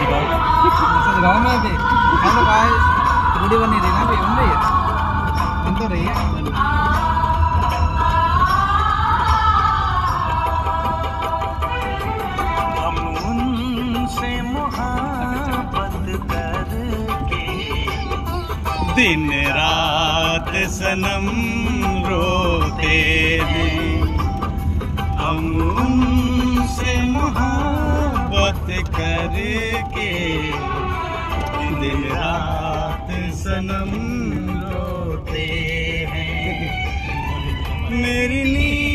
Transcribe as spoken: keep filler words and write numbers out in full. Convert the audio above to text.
गाँव में थे हेलो गाइस वीडियो बनी रही ना भी बन रही है बन तो रही है। हम उनसे मोहब्बत करके दिन रात सनम रोते हैं। हम उनसे मोहब्बत करके दिन रात सनम रोते हैं। मेरी नींद